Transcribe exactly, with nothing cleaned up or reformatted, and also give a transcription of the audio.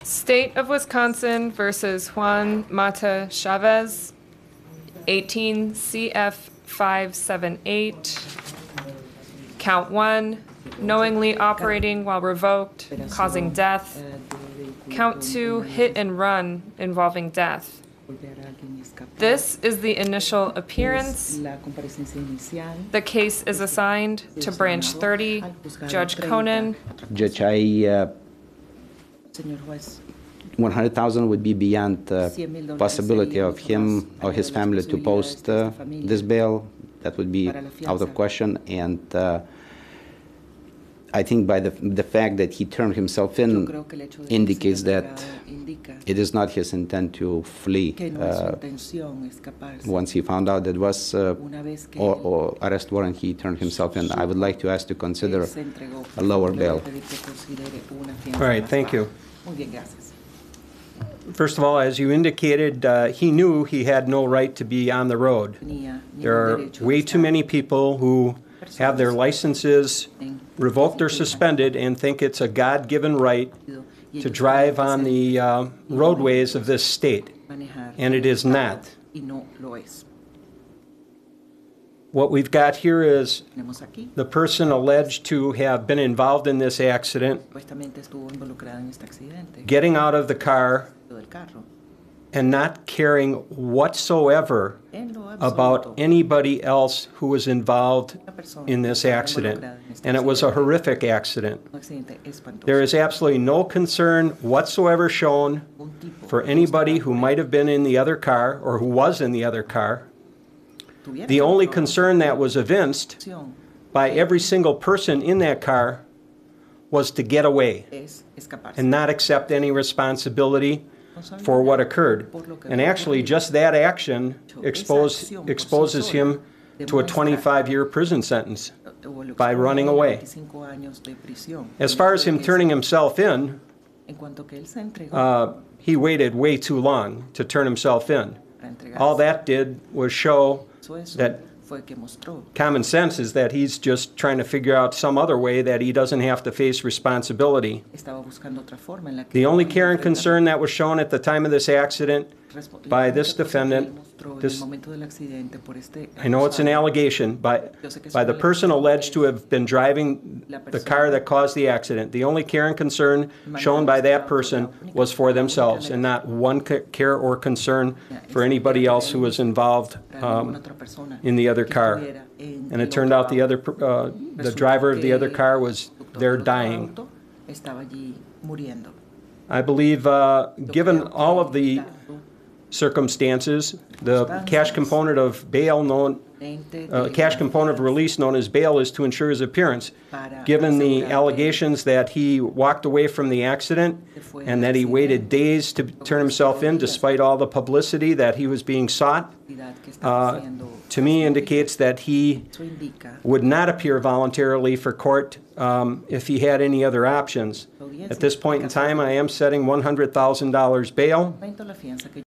State of Wisconsin versus Juan Mata-Chavez, eighteen C F five seven eight. Count one, knowingly operating while revoked, causing death. Count two, hit and run involving death. This is the initial appearance. The case is assigned to Branch thirty, Judge Conan. Judge, I, uh, one hundred thousand would be beyond uh, possibility of him or his family to post uh, this bail. That would be out of question. And uh, I think by the, the fact that he turned himself in indicates that it is not his intent to flee. Uh, once he found out that was uh, or, or arrest warrant, he turned himself in. I would like to ask to consider a lower bail. All right, thank you. First of all, as you indicated, uh, he knew he had no right to be on the road. There are way too many people who have their licenses revoked or suspended and think it's a God-given right to drive on the uh, roadways of this state, and it is not. What we've got here is the person alleged to have been involved in this accident, getting out of the car and not caring whatsoever about anybody else who was involved in this accident. And it was a horrific accident. There is absolutely no concern whatsoever shown for anybody who might have been in the other car or who was in the other car. The only concern that was evinced by every single person in that car was to get away and not accept any responsibility for what occurred. And actually, just that action expose, exposes him to a twenty-five year prison sentence by running away. As far as him turning himself in, uh, he waited way too long to turn himself in. All that did was show that common sense is that he's just trying to figure out some other way that he doesn't have to face responsibility. The only care and concern that was shown at the time of this accident by this defendant, this, I know it's an allegation, by, by the person alleged to have been driving the car that caused the accident, the only care and concern shown by that person was for themselves and not one care or concern for anybody else who was involved um, in the other car. And it turned out the other, uh, the driver of the other car was there dying. I believe, uh, given all of the circumstances, the cash component of bail known, uh, cash component of release known as bail is to ensure his appearance. Given the allegations that he walked away from the accident and that he waited days to turn himself in despite all the publicity that he was being sought, uh, to me indicates that he would not appear voluntarily for court um, if he had any other options. At this point in time, I am setting one hundred thousand dollars bail.